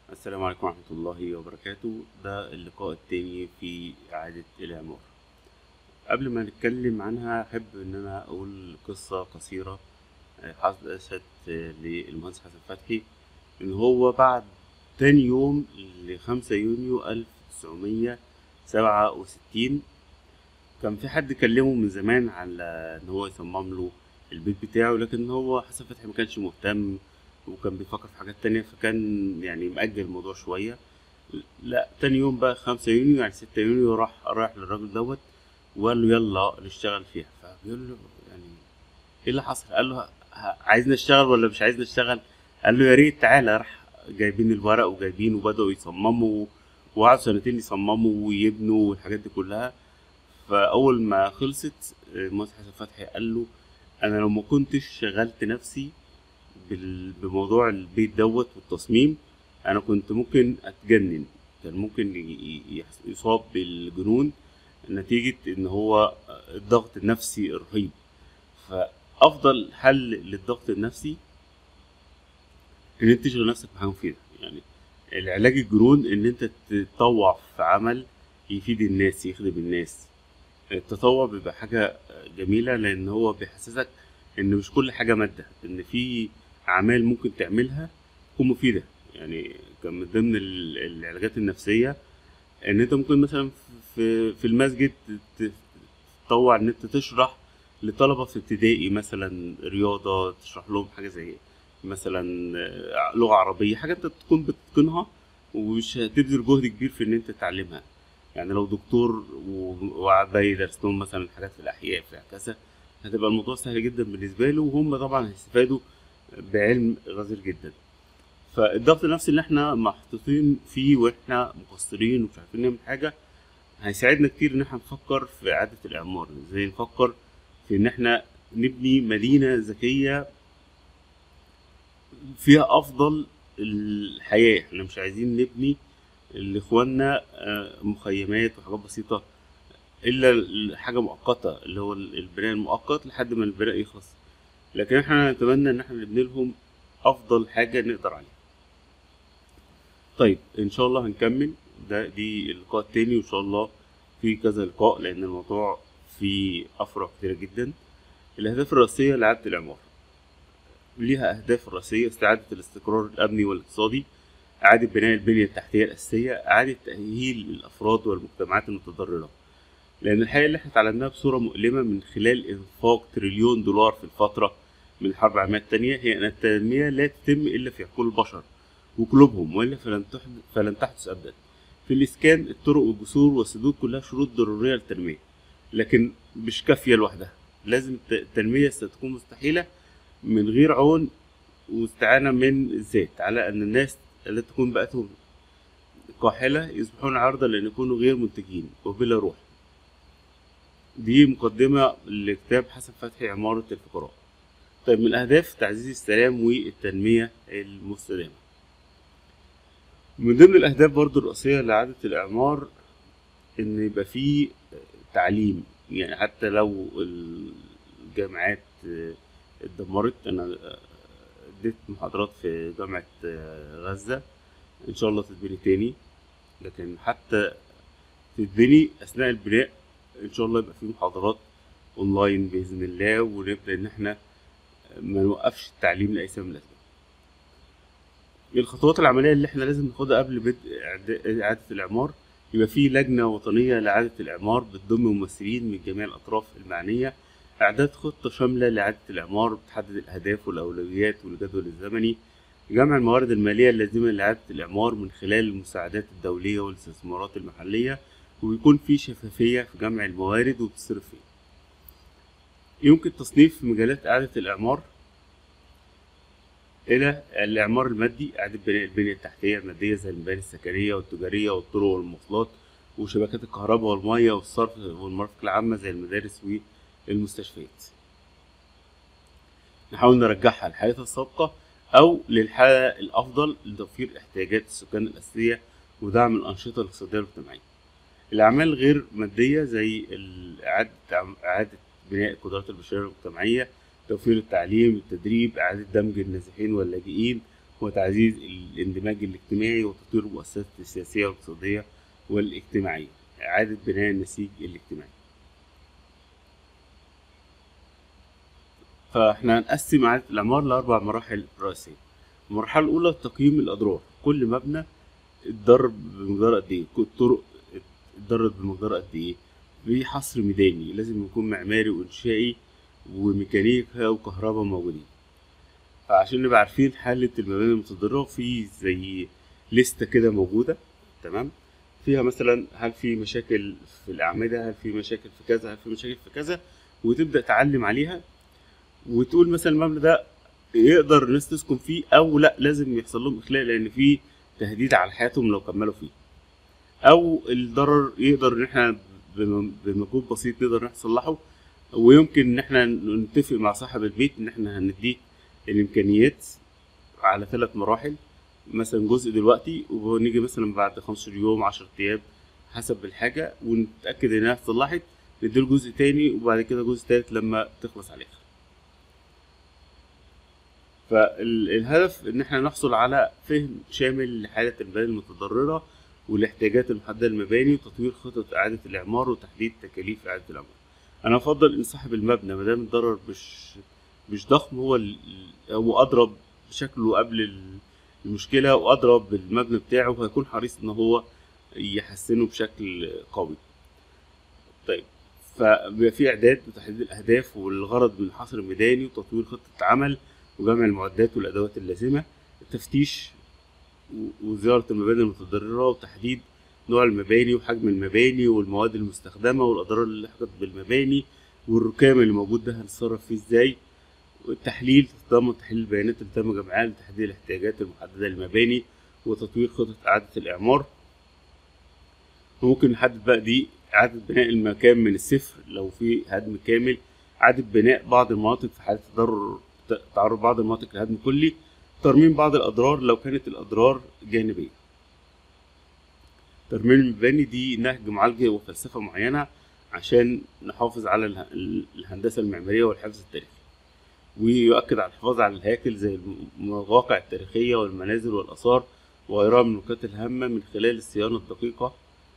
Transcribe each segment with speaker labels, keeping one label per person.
Speaker 1: السلام عليكم ورحمة الله وبركاته. ده اللقاء التاني في إعادة الإعمار. قبل ما نتكلم عنها أحب إن أنا أقول قصة قصيرة حدثت للمهندس حسن فتحي. إن هو بعد تاني يوم ل5 يونيو 1967 كان في حد كلمه من زمان على إن هو يصمم له البيت بتاعه، لكن هو حسن فتحي ما كانش مهتم وكان بيفكر في حاجات تانية، فكان يعني مأجل الموضوع شوية. لا، تاني يوم بقى 5 يونيو يعني 6 يونيو راح للراجل دوت وقال له يلا نشتغل فيها. فبيقول له يعني ايه اللي حصل؟ قال له عايزنا نشتغل ولا مش عايزنا نشتغل؟ قال له يا ريت تعالى. راح جايبين الورق وجايبين وبدأوا يصمموا، وقعدوا سنتين يصمموا ويبنوا والحاجات دي كلها. فأول ما خلصت المهندس حسن فتحي قال له أنا لو ما كنتش شغلت نفسي بموضوع البيت دوت والتصميم انا كنت ممكن اتجنن. كان ممكن يصاب بالجنون نتيجة ان هو الضغط النفسي الرهيب. فافضل حل للضغط النفسي ان انت تشغل نفسك بحاجة مفيدة. يعني العلاج الجنون ان انت تتطوع في عمل يفيد الناس يخدم الناس. التطوع بيبقى حاجة جميلة لان هو بيحسسك ان مش كل حاجة مادة، ان في اعمال ممكن تعملها تكون مفيدة. يعني كان من ضمن العلاجات النفسية ان انت ممكن مثلا في المسجد تتطوع ان انت تشرح لطلبة في ابتدائي مثلا رياضة، تشرح لهم حاجة زي مثلا لغة عربية، حاجة انت تكون بتتقنها ومش هتبذل جهد كبير في ان انت تتعلمها. يعني لو دكتور وقعد بقى يدرس لهم مثلا حاجات في الاحياء في هكذا، هتبقى الموضوع سهل جدا بالنسبة له، وهم طبعا هيستفادوا بعلم غزير جدا. فالضغط النفسي اللي احنا محطوطين فيه واحنا مقصرين ومش عارفين نعمل حاجة هيساعدنا كتير ان احنا نفكر في اعادة الاعمار. ازاي نفكر في ان احنا نبني مدينة ذكية فيها افضل الحياة. احنا مش عايزين نبني لاخواننا مخيمات وحاجات بسيطة، الا حاجة مؤقتة اللي هو البناء المؤقت لحد ما البناء يخلص. لكن احنا نتمنى ان احنا نبني لهم افضل حاجة نقدر عليها. طيب ان شاء الله هنكمل. دي اللقاء التاني وان شاء الله في كذا لقاء لان الموضوع فيه افرع كتيرة جدا. الاهداف الرئيسية لإعادة الاعمار ليها اهداف رئيسية: استعادة الاستقرار الامني والاقتصادي، اعادة بناء البنية التحتية الاساسية، اعادة تأهيل الافراد والمجتمعات المتضررة. لان الحقيقة اللي احنا اتعلمناها بصورة مؤلمة من خلال انفاق تريليون دولار في الفترة من الحرب العالمية التانية هي ان التنمية لا تتم الا في عقول البشر وقلوبهم، والا فلن تحدث ابدا. في الاسكان الطرق والجسور والسدود كلها شروط ضروريه للتنميه، لكن مش كافيه لوحدها. لازم التنميه ستكون مستحيله من غير عون واستعانه من الذات، على ان الناس التي تكون بيئتهم قاحله يصبحون عرضه لان يكونوا غير منتجين وبلا روح. دي مقدمه لكتاب حسن فتحي عماره الفقراء. طيب، من الاهداف تعزيز السلام والتنميه المستدامه. من ضمن الأهداف برضو الرئيسية لإعادة الإعمار إن يبقى فيه تعليم. يعني حتى لو الجامعات اتدمرت، أنا اديت محاضرات في جامعة غزة، إن شاء الله تتبني تاني. لكن حتى تتبني أثناء البناء إن شاء الله يبقى فيه محاضرات أونلاين بإذن الله، ونبدأ إن إحنا ما نوقفش التعليم لأي سبب من الأسباب. الخطوات العملية اللي احنا لازم ناخدها قبل بدء إعادة الإعمار: يبقى في لجنة وطنية لإعادة الإعمار بتضم ممثلين من جميع الأطراف المعنية. إعداد خطة شاملة لإعادة الإعمار بتحدد الأهداف والأولويات والجدول الزمني. جمع الموارد المالية اللازمة لإعادة الإعمار من خلال المساعدات الدولية والاستثمارات المحلية، ويكون في شفافية في جمع الموارد وبتصرف فين. يمكن تصنيف مجالات إعادة الإعمار إلى الإعمار المادي: إعادة بناء البنية التحتية المادية زي المباني السكنية والتجارية والطرق والمواصلات وشبكات الكهرباء والمية والصرف والمرافق العامة زي المدارس والمستشفيات. نحاول نرجعها لحالتها السابقة أو للحالة الأفضل لتوفير احتياجات السكان الأساسية ودعم الأنشطة الاقتصادية والاجتماعية. الأعمال غير مادية زي إعادة بناء القدرات البشرية والمجتمعية، توفير التعليم، التدريب، إعادة دمج النازحين واللاجئين، وتعزيز الاندماج الاجتماعي وتطوير المؤسسات السياسية والاقتصادية والاجتماعية. إعادة بناء النسيج الاجتماعي. فاحنا هنقسم إعادة الإعمار لأربع مراحل رئيسية. المرحلة الأولى تقييم الأضرار، كل مبنى اتضرر بمقدار قد إيه، كل الطرق اتضررت بمقدار قد إيه، في حصر ميداني لازم يكون معماري وإنشائي وميكانيكا وكهرباء موجودين. فعشان نبقى عارفين حالة المباني المتضررة، في زي لستة كده موجودة، تمام، فيها مثلا هل في مشاكل في الأعمدة، هل في مشاكل في كذا، هل في مشاكل في كذا، وتبدأ تعلم عليها وتقول مثلا المبنى ده يقدر الناس تسكن فيه أو لأ لازم يحصل لهم إخلاء لأن في تهديد على حياتهم لو كملوا فيه، أو الضرر يقدر إن احنا بمجهود بسيط نقدر نصلحه، ويمكن إن احنا نتفق مع صاحب البيت إن احنا هنديه الإمكانيات على 3 مراحل، مثلا جزء دلوقتي ونيجي مثلا بعد 15 يوم 10 أيام حسب الحاجة ونتأكد إنها اتصلحت، نديله جزء تاني وبعد كده جزء تالت لما تخلص عليها. فالهدف إن احنا نحصل على فهم شامل لحالة المباني المتضررة والاحتياجات المحددة للمباني وتطوير خطط إعادة الإعمار وتحديد تكاليف إعادة الإعمار. أنا أفضل إن صاحب المبنى مادام الضرر مش ضخم هو أضرب بشكله قبل المشكلة وأضرب بالمبنى بتاعه، فهيكون حريص إن هو يحسنه بشكل قوي. طيب، فبيبقى في إعداد وتحديد الأهداف والغرض من الحصر الميداني وتطوير خطة عمل وجمع المعدات والأدوات اللازمة، التفتيش وزيارة المباني المتضررة وتحديد نوع المباني وحجم المباني والمواد المستخدمة والأضرار اللي لحقت بالمباني والركام اللي موجود ده هنتصرف فيه ازاي، والتحليل تضمن تحليل البيانات اللي تم جمعها لتحديد الاحتياجات المحددة للمباني وتطوير خطط إعادة الإعمار. وممكن نحدد بقى دي إعادة بناء المكان من الصفر لو في هدم كامل، إعادة بناء بعض المناطق في حالة تعرض بعض المناطق لهدم كلي، ترميم بعض الأضرار لو كانت الأضرار جانبية. ترميم المباني دي نهج معالجة وفلسفة معينة عشان نحافظ على الهندسة المعمارية والحفظ التاريخي، ويؤكد على الحفاظ على الهياكل زي المواقع التاريخية والمنازل والآثار وغيرها من النقاط الهامة من خلال الصيانة الدقيقة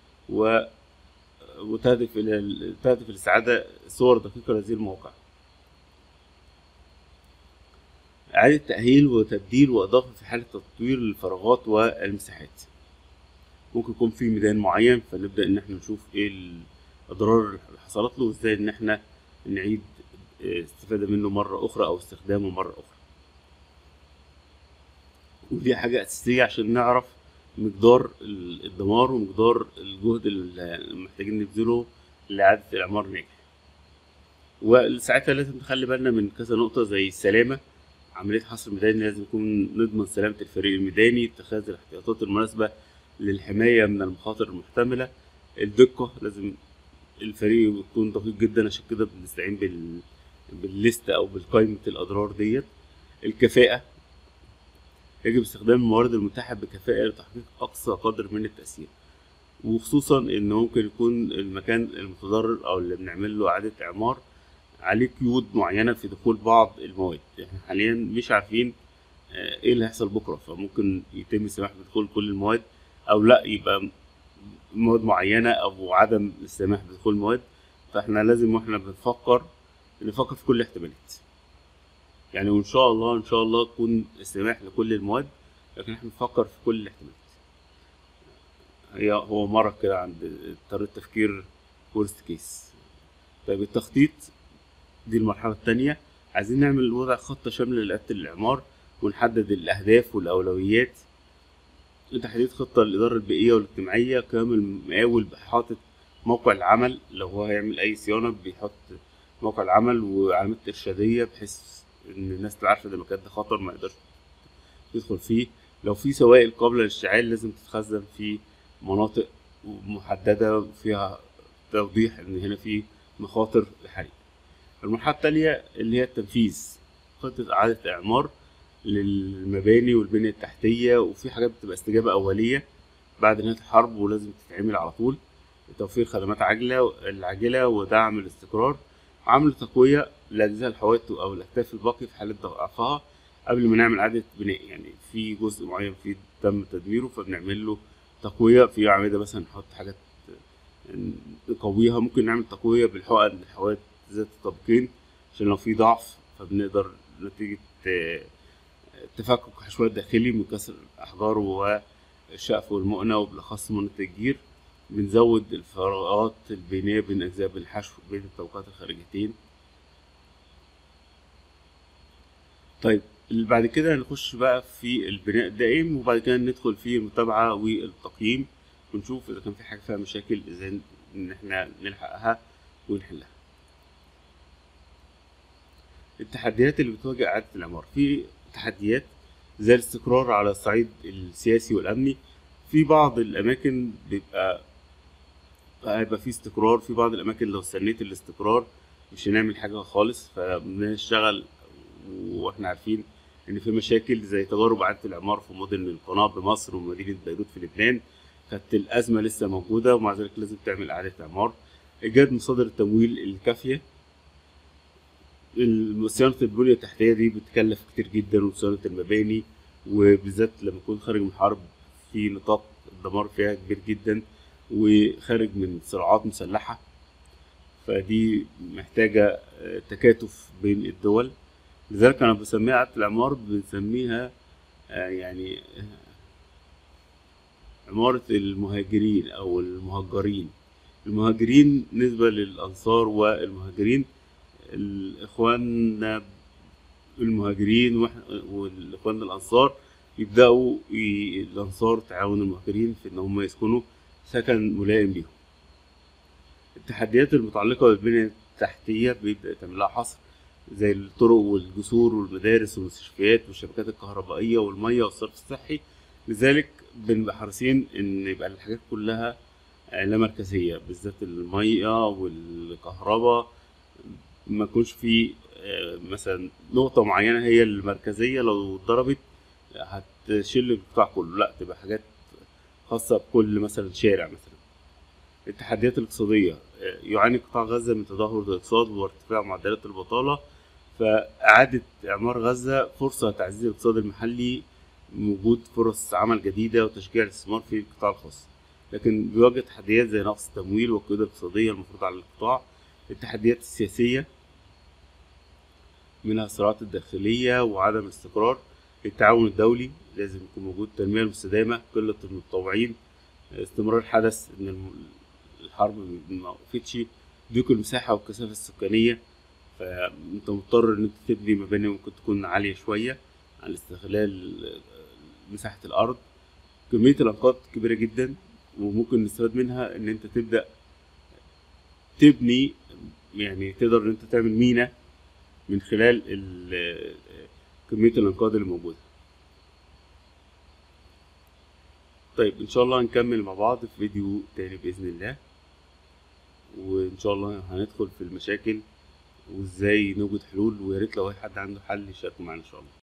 Speaker 1: وتهدف لاستعادة صور دقيقة لهذه المواقع. إعادة تأهيل وتبديل وإضافة في حالة تطوير الفراغات والمساحات. ممكن يكون في ميدان معين فنبدأ إن احنا نشوف إيه الأضرار اللي حصلت له وإزاي إن احنا نعيد استفادة منه مرة أخرى أو استخدامه مرة أخرى. ودي حاجة أساسية عشان نعرف مقدار الدمار ومقدار الجهد اللي محتاجين نبذله لإعادة الإعمار ناجح. وساعتها لازم نخلي بالنا من كذا نقطة زي السلامة، عملية حصر ميداني لازم يكون نضمن سلامة الفريق الميداني، اتخاذ الاحتياطات المناسبة للحماية من المخاطر المحتملة، الدقة لازم الفريق يكون دقيق جدا، عشان كده بنستعين بالليست أو بالقائمة الأضرار ديت. الكفاءة، يجب استخدام الموارد المتاحة بكفاءة لتحقيق أقصى قدر من التأثير، وخصوصا إن ممكن يكون المكان المتضرر أو اللي بنعمل له إعادة إعمار عليه قيود معينة في دخول بعض المواد. احنا حاليا مش عارفين ايه اللي هيحصل بكرة، فممكن يتم السماح بدخول كل المواد أو لأ يبقى مواد معينة أو عدم السماح بدخول المواد. فاحنا لازم واحنا بنفكر نفكر في كل الاحتمالات يعني، وإن شاء الله يكون السماح لكل المواد، لكن احنا بنفكر في كل الاحتمالات. هو مرض كده عند طريقة تفكير worst case. طيب، التخطيط دي المرحلة التانية، عايزين نعمل وضع خطة شاملة لإعادة الإعمار ونحدد الأهداف والأولويات، لتحديد خطة للإدارة البيئية والاجتماعية، قيام المقاول بحاطط موقع العمل لو هو هيعمل أي صيانة بيحط موقع العمل وعلامات إرشادية بحيث إن الناس تبقى عارفة ده المكان ده خطر ما يقدرش يدخل فيه. لو في سوائل قابلة للاشتعال لازم تتخزن في مناطق محددة فيها توضيح إن هنا في مخاطر للحريق. المرحلة التالية اللي هي التنفيذ، خطة إعادة إعمار للمباني والبنية التحتية، وفي حاجات بتبقى استجابة أولية بعد نهاية الحرب ولازم تتعمل على طول، توفير خدمات العاجلة ودعم الاستقرار، عمل تقوية لأجزاء الحوائط أو الأكتاف الباقي في حالة ضعفها، قبل ما نعمل إعادة بناء. يعني في جزء معين فيه تم تدميره فبنعمل له تقوية في أعمدة مثلا، نحط حاجات نقويها. ممكن نعمل تقوية بالحقن الحوائط ذات الطابقين عشان لو في ضعف فبنقدر نتيجة تفكك الحشوات الداخلي من كسر الأحجار والشقف والمؤنة، وبالأخص مؤنة الجير، بنزود الفراغات البينية بين أجزاء الحشو بين الطبقات الخارجيتين. طيب بعد كده هنخش بقى في البناء الدائم، وبعد كده ندخل في المتابعة والتقييم، ونشوف إذا كان في حاجة فيها مشاكل إزاي إن إحنا نلحقها ونحلها. التحديات اللي بتواجه إعادة الإعمار: في تحديات زي الاستقرار على الصعيد السياسي والأمني. في بعض الأماكن هيبقى في استقرار، في بعض الأماكن لو استنيت الاستقرار مش هنعمل حاجة خالص، فبنشتغل واحنا عارفين ان في مشاكل زي تجارب اعاده الاعمار في مدن القناه بمصر ومدينه بيروت في لبنان. كانت الازمه لسه موجوده ومع ذلك لازم تعمل اعاده اعمار. ايجاد مصادر التمويل الكافيه. صيانه البنيه التحتيه دي بتكلف كتير جدا، وصيانه المباني وبالذات لما يكون خارج من حرب في نطاق الدمار فيها كبير جدا وخارج من صراعات مسلحه، فدي محتاجه تكاتف بين الدول. لذلك أنا بسميها إعادة الإعمار، بنسميها يعني عمارة المهاجرين أو المهجرين. المهاجرين نسبة للأنصار والمهاجرين، الإخوان المهاجرين والإخوان الأنصار يبدأوا الأنصار تعاون المهاجرين في إن هم يسكنوا سكن ملائم ليهم. التحديات المتعلقة بالبنية التحتية بيبدأ يتعمل لها حصر، زي الطرق والجسور والمدارس والمستشفيات والشبكات الكهربائية والمية والصرف الصحي. لذلك بنبقى حريصين إن يبقى الحاجات كلها لا مركزية، بالذات المية والكهرباء ما يكونش في مثلا نقطة معينة هي المركزية لو اتضربت هتشيل القطاع كله، لا تبقى حاجات خاصة بكل مثلا شارع مثلا. التحديات الاقتصادية: يعاني قطاع غزة من تدهور الاقتصاد وارتفاع معدلات البطالة، فإعادة إعمار غزة فرصة لتعزيز الاقتصاد المحلي، وجود فرص عمل جديدة وتشجيع الاستثمار في القطاع الخاص. لكن بيواجه تحديات زي نقص التمويل والقيود الاقتصادية المفروضة على القطاع. التحديات السياسية منها الصراعات الداخلية وعدم الاستقرار. التعاون الدولي لازم يكون موجود. التنمية المستدامة، قلة المتطوعين، استمرار الحدث إن الحرب ما وقفتش، ضيق المساحة والكثافة السكانية، فأنت مضطر إن أنت تبني مباني ممكن تكون عالية شوية عن استغلال مساحة الأرض. كمية الأنقاض كبيرة جدا وممكن نستفاد منها إن أنت تبدأ تبني، يعني تقدر إن أنت تعمل مينا من خلال كمية الأنقاض اللي موجودة. طيب إن شاء الله هنكمل مع بعض في فيديو تاني بإذن الله، وإن شاء الله هندخل في المشاكل وإزاي نوجد حلول، وياريت لو أي حد عنده حل يشاركه معانا إن شاء الله.